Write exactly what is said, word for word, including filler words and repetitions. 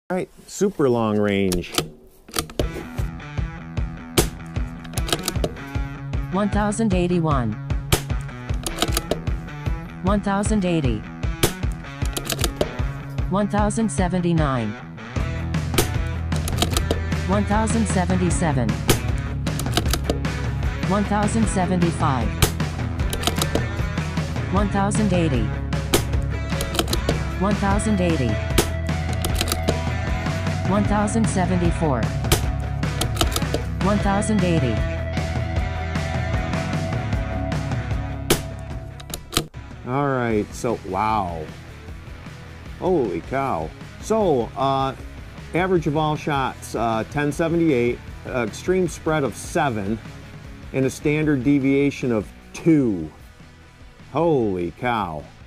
All right, super long range. one thousand eighty-one, one thousand eighty, one thousand seventy-nine, one thousand seventy-seven, one thousand seventy-five, one thousand eighty, one thousand eighty, one thousand seventy-four, one thousand eighty. All right, so wow, holy cow. So uh, average of all shots, uh, ten seventy-eight, uh, extreme spread of seven, and a standard deviation of two. Holy cow.